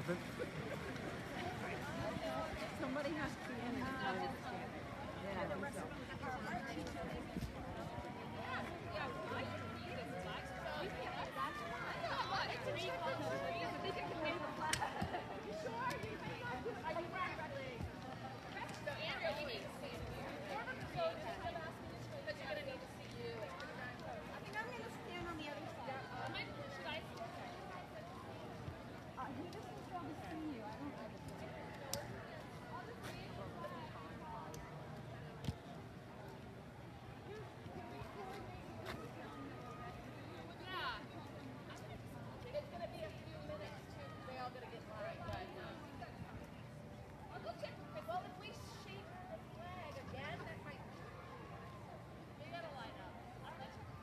Somebody has to be in it. Yeah, the rest of them So Andrea, you need to stand here. So because you're going to need to see you. I think I'm going to stand on the other side. Should I? He doesn't want to see you. I don't know. Yeah. It's going to be a few minutes too. They all going to get right. But I'll go check. Well, if we shake the flag again, that might. We got to line up. I'll let you.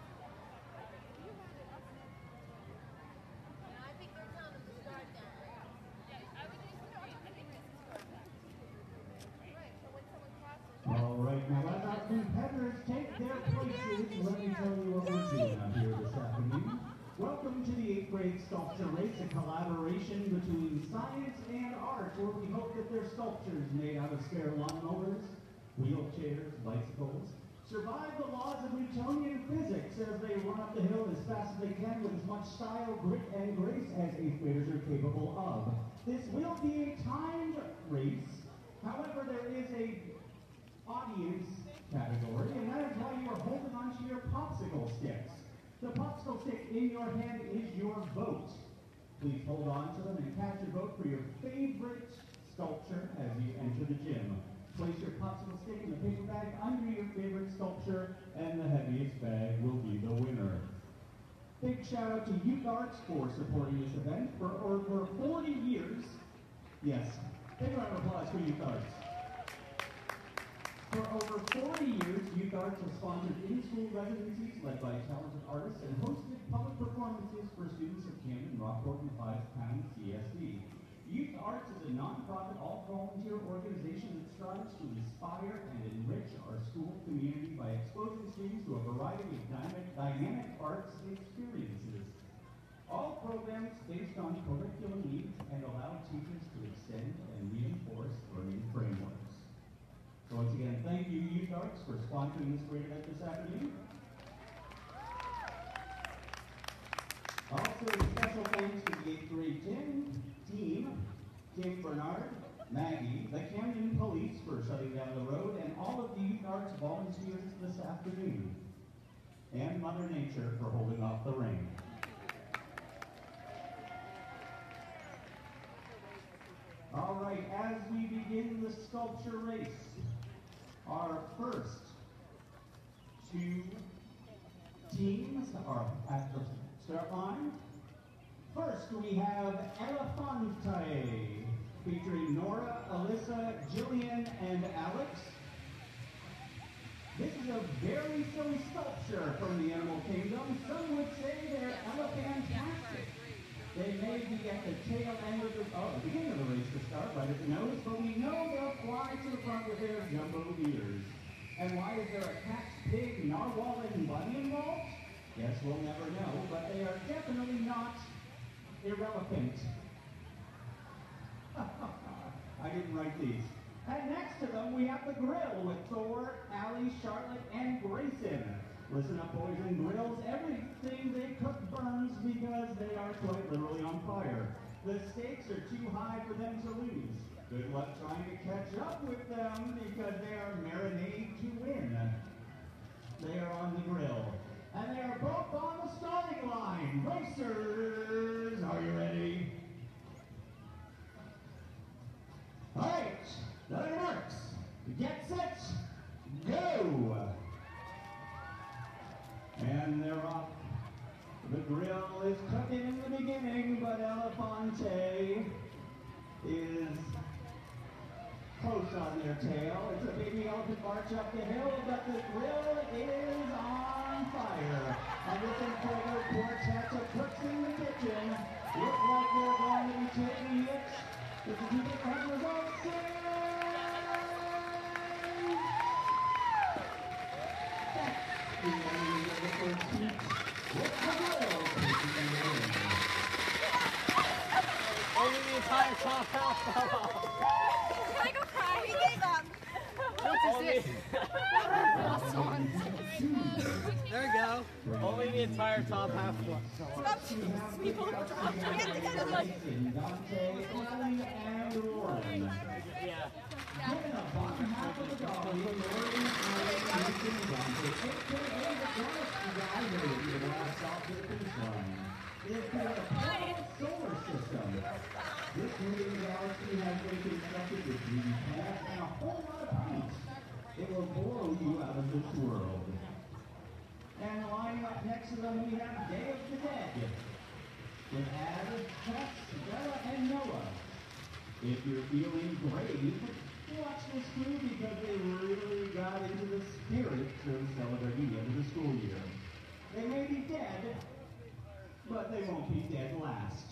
Yeah, I think they're telling them to start down there. Yeah, I would use the green. I think this is start back. Right. So when someone crosses. All right, now as our competitors take their places, let me tell you what we're doing out here this afternoon. Welcome to the 8th grade sculpture race, a collaboration between science and art, where we hope that their sculptures made out of spare lawnmowers, wheelchairs, bicycles, survive the laws of Newtonian physics as they run up the hill as fast as they can with as much style, grit, and grace as 8th graders are capable of. This will be a timed race. However, there is a audience category, and that is why you are holding onto your popsicle sticks. The popsicle stick in your hand is your vote. Please hold on to them and cast your vote for your favorite sculpture as you enter the gym. Place your popsicle stick in the paper bag under your favorite sculpture, and the heaviest bag will be the winner. Big shout out to Youth Arts for supporting this event for over 40 years. Yes, big round of applause for Youth Arts. For over 40 years, Youth Arts has sponsored in-school residencies led by talented artists and hosted public performances for students of Camden, Rockport, and Five Pound CSD. Youth Arts is a non-profit, all-volunteer organization that strives to inspire and enrich our school community by exposing students to a variety of dynamic arts experiences. All programs based on curriculum needs and allow teachers to extend and reinforce learning frameworks. So once again, thank you, Youth Arts, for sponsoring this great event this afternoon. Also, special thanks to the 8th grade team, Tim Bernard, Maggie, the Camden Police for shutting down the road, and all of the Youth Arts volunteers this afternoon. And Mother Nature for holding off the rain. All right, as we begin the sculpture race, our first two teams are at the start line. First, we have Elefante, featuring Nora, Alyssa, Jillian, and Alex. This is a very silly sculpture from the animal kingdom. Some would say they're elephantastic. They may be at the tail end of the beginning of the race to start, right at the nose, but we know they'll fly to the front with their jumbo ears. And why is there a cat, pig, narwhal, and bunny involved? Yes, we'll never know, but they are definitely not irrelevant. I didn't write these. And next to them, we have the grill with Thor, Allie, Charlotte, and Grayson. Listen up, boys and grills. Everything they cook burns because they are quite literally on fire. The stakes are too high for them to lose. Good luck trying to catch up with them because they are marinade to win. They are on the grill. And they are both on the starting line. Racers, are you ready? All right, on your marks. Get set, go! And they're off. The grill is cooking in the beginning, but Elefante is close on their tail. It's a baby elephant march up the hill, but the grill is on fire. And looking for the quartet of cooks in the kitchen. Look like they're going to be taking it. This is the different results. The ending of the first heat with the grill taking the win. entire top half fell off. Can I go cry? He gave up. What's this? There we go. Only the entire top half fell off. People Yeah. Given the bottom half of the dog, the last stop to the finish line is called a portable solar system. This moving galaxy has been constructed with 3D pads and a whole lot of paint. It will blow you out of this world. And lying up next to them, we have Day of the Dead. With Ad, Tess, Bella, and Noah. If you're feeling brave, watch this crew because they really got into the spirit of celebrating the end of the school year. They may be dead, but they won't be dead last.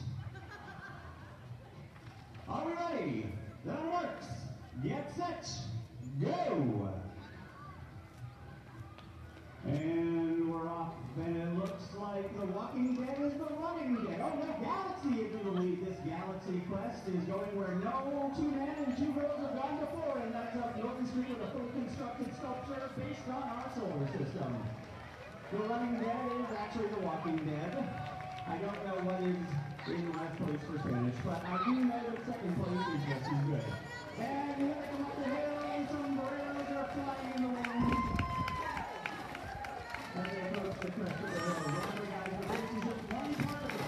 Are we ready? That works. Get set. Go. And we're off, and it looks like The Walking Dead is the running dead. Oh, the galaxy, if you believe this galaxy quest is going where no two men and two girls have gone before, and that's up Norton Street with a fully constructed sculpture based on our solar system. The running dead is actually The Walking Dead. I don't know what is in last place for Spanish, but I do know that second place is just as good. And here they come up the hill, and sombreros are flying in the wind. As they approach the crest of the hill, remember guys, the race is just one part of it.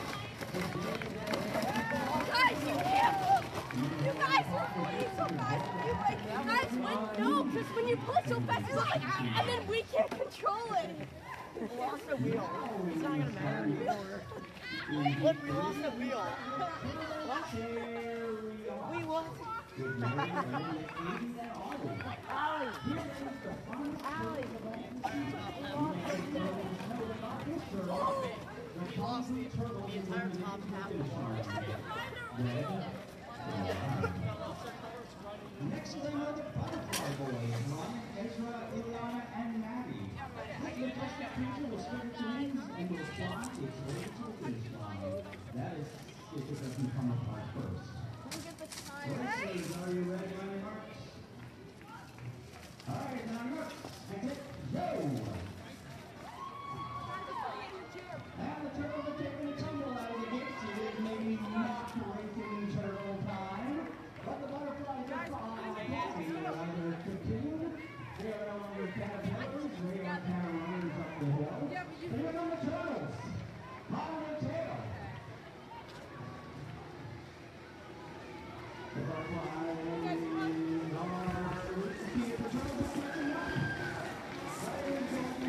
Guys, you can't move! You guys were moving so fast. You guys went no, because when you pull so fast, it's like, and then we can't control it. We lost the wheel. It's not going to matter anymore. Look, we lost the wheel. What? We won. We lost the entire top half of the bar. Next to them are the Butterfly Boys, Ron, Ezra, Ileana, and Maddie. This majestic creature will spread its wings and will fly its way to the finish line. That is, if it doesn't come apart first. Racers, are you ready on your marks? All right, now marks, and hit go! And the turtles are taking a tumble out of the gates. It is maybe not racing turtle time, but the butterflies are flying. They are either cocoon, they are no longer caterpillars, they are runners up the hill. Here come the turtles, hot on their tail. The butterflies are the turtles are catching up. That is going to be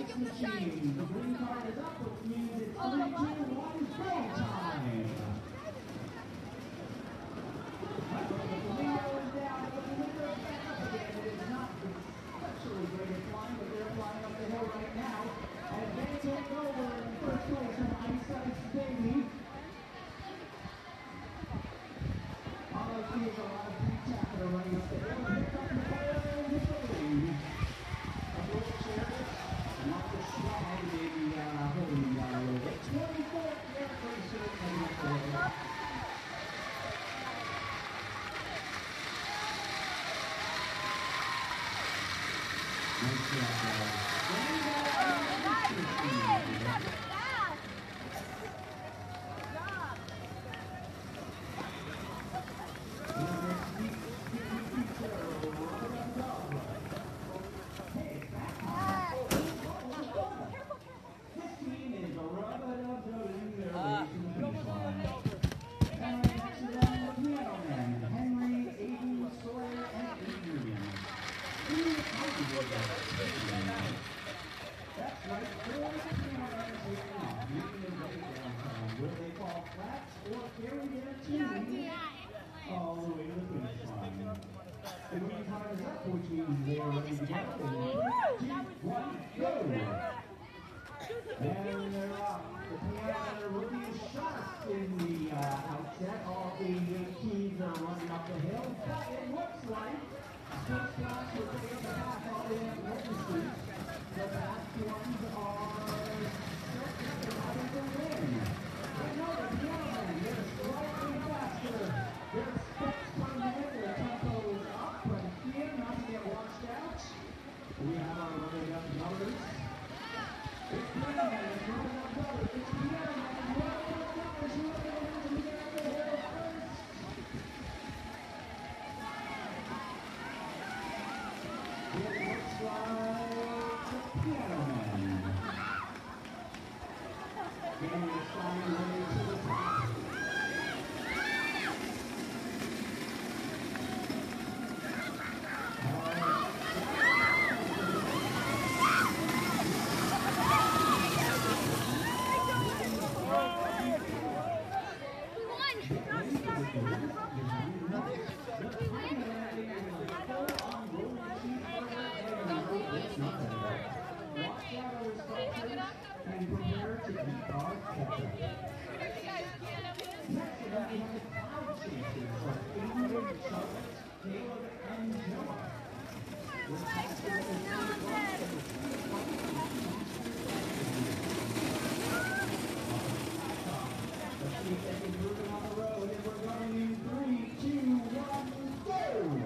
this machine. The green card is up, which means it's 3, 2, 1, go time. The flamingo is down, but the flamingo is back up again. It is not especially great at flying, but they're flying up the hill right now. As they take over in first place from Ice Ice Baby. All I see is a lot of Pete Tapper running up the hill. Here comes the fire and the building. A little chariot, not the swag, maybe holding down a little bit. 24th air racer coming up the hill. Nice job, guys. Which means they are ready to go. 3, 2, 1, go! And they're off. The piano rookie is sharp in the outset. All 88 teams are running up the hill. But it looks like first class will take the back all the way up Witnesses. The back ones are having to win. But no, the piano, they're slightly faster. Their steps per minute, their tempo is up, but here, not to get washed out. We have our running up numbers. It's piano, it's running up numbers. It's piano, it's running up numbers. Who are going to get up the hill first? It looks like the piano man. Getting the sign ready to the top. And prepare to eat our ketchup. Next, we have the cloud chasers of Ingrid, Charlotte, Caleb, and Noah. Let's see if they can move it on the road, and we're going in 3, 2, 1, go!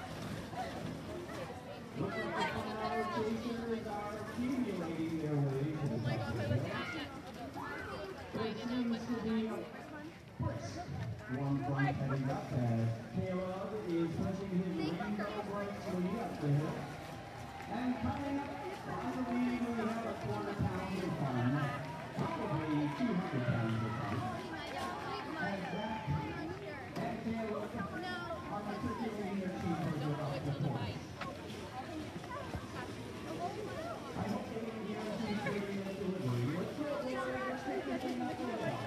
Looks like the cloud chasers are accumulating their way to the top of the hill. There seems to be a brisk one front heading up as Caleb is pushing his rainbow bright sleigh up the hill. And coming up, I believe we have a quarter-pound of fun, probably 200 pounds of fun. As Zach and Caleb are matriculating their cheeseburger up the hill. I hope they can guarantee 30-minute delivery. Let's go, boys. Let's take this thing up the hill.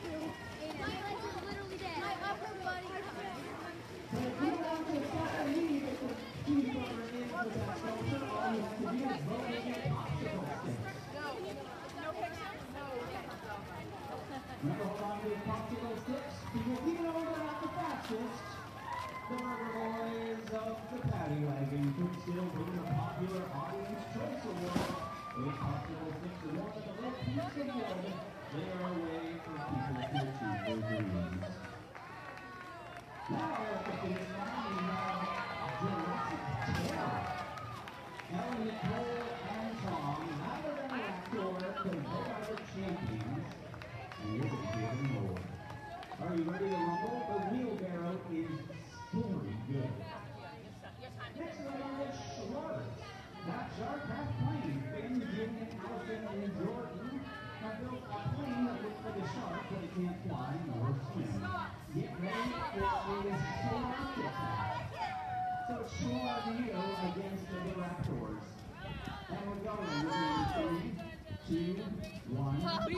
But if you want to stop and leave, if the cheeseburger is the best culture, all you have to do is vote and get popsicle sticks. No picture? No. Remember, hold on to these popsicle sticks, because even though they're not the fastest, the Burger Boys of the Paddy Wagon could still win the Popular Audience Choice Award. With popsicle sticks and more than a little piece of wood, they are a way for people to achieve their dreams. Now at the finish line, we have Jurassic Terror. Ellen, Nicole, and Tom, louder than an actor, because they are the champions, and you're going to hear them more. Are you ready to rumble? The wheelbarrow is very good. Next one is Schwartz. That shark has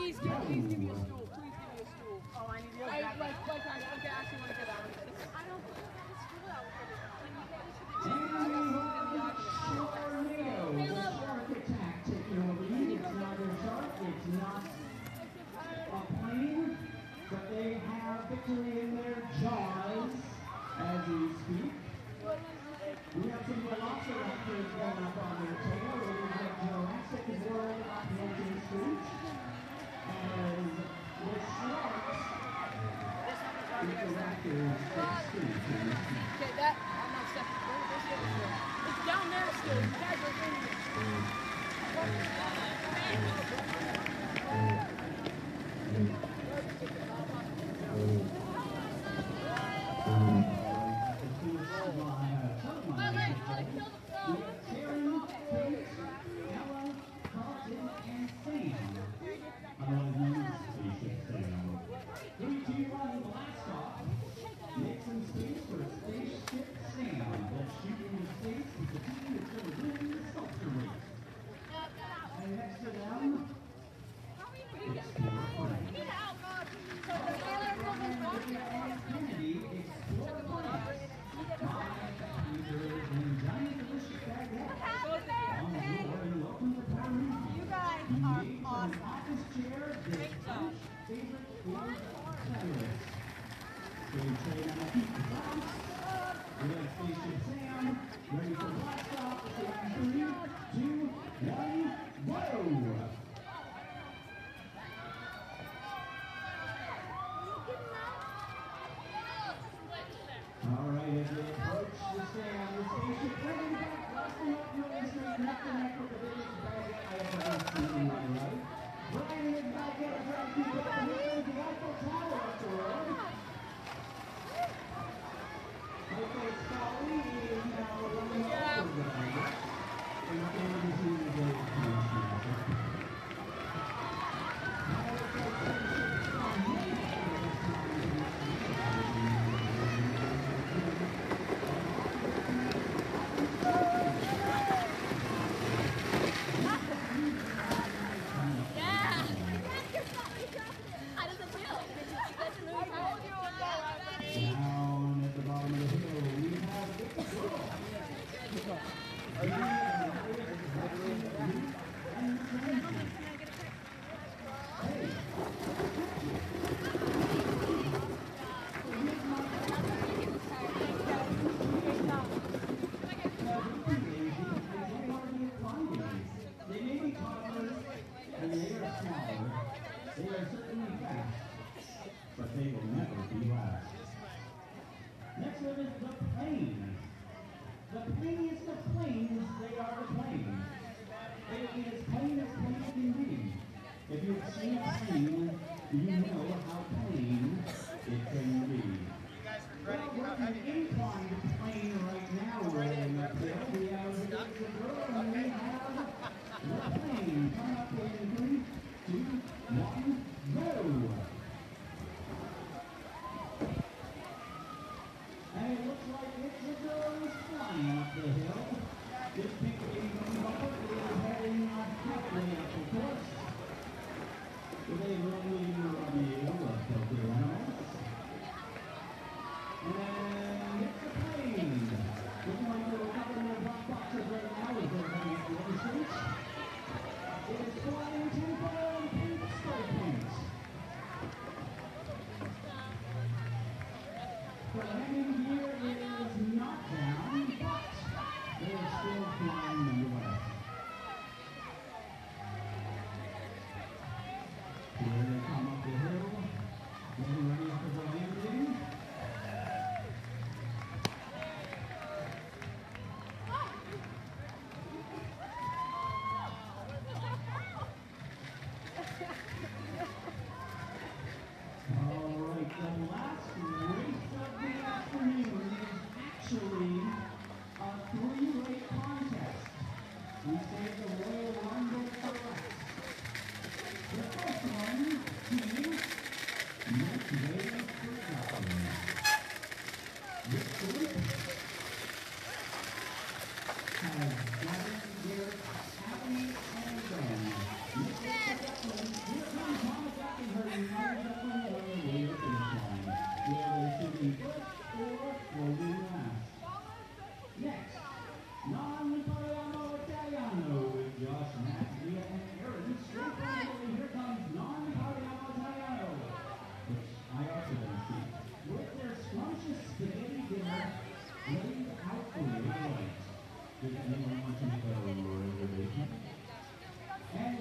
Please give me a stool. Please give me a stool. Oh, I need you. Okay, I actually want to get that one. I don't think I have a stool out with it. Shark attack taking over you. It's not a shark, it's not a plane, but they have victory in their jaws as we speak. We have some velociraptors going up on their tail. We have Jurassic World up Hampton Street. And the sharks, the raptors extinct. Okay, that, I'm not stepping. It's down there still. You guys are in it. Ready for blast off. 3, 2, 1, go! All right, as they approach the stand, the spaceship bringing back blasting up Union Street, neck to neck with the biggest bag I have ever seen in my life. Brian is back at a trying to keep up the the Eiffel Tower up the road. Okay, Scully is now running over the bag. And we're going to see the day of the Down at the bottom of the hill, we have They may be toddlers and they are smaller. They are certainly fast, but they will never be last. Next one is the plane. The plainest of planes, they are the plane. It is plain as plain can be. If you've seen a plane, you know how plain it can be. Well, we're an inclined plane right now rolling uphill. We have the girl and we have the plane. Come up in 3, 2, 1, go! And it looks like it's the girl who's flying up the hill.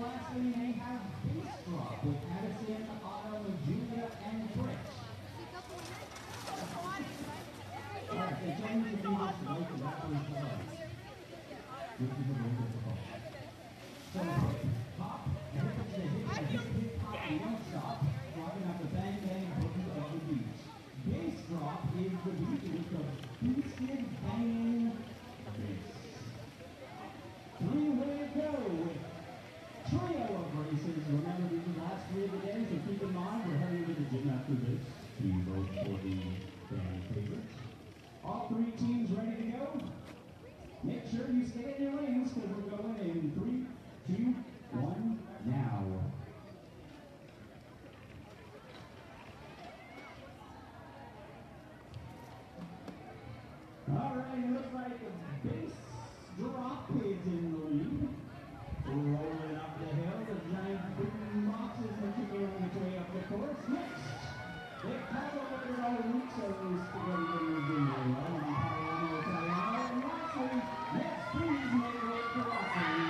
lastly, we have Base Drop with Addison, Autumn, Julia, and Trish. Alright, they tell me to do this right to that was the light. Which is a little difficult. So, hop, and if it's the hip, hop, you don't stop. Dropping out the bang, bang, boogie of the beat. Bass drop is the beat with the boosted banging bass. Three-way go with trio of races. Remember, these are the last 3 of the day, so keep in mind we're heading to the gym after this to vote for the fan favorites. All 3 teams ready to go? Make sure you stay in your lanes because we're going in 3, 2, 1, now. All right, it looks like the Bass Drop is in the lead. Rolling up the hill, the giant boom box is making its way up the course. Next, they calibrated all week, so we're spaghetti fingers in there. Well, and Paolo Italiano. And lastly, next, please make way for Rocky.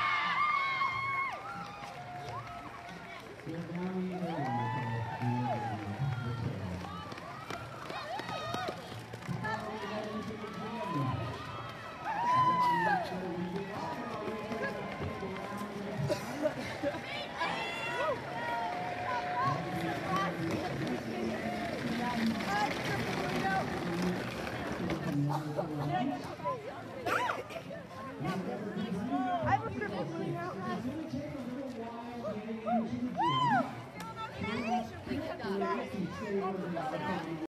They're down the I have a triple moving out. It's going to take a little while getting into the gym.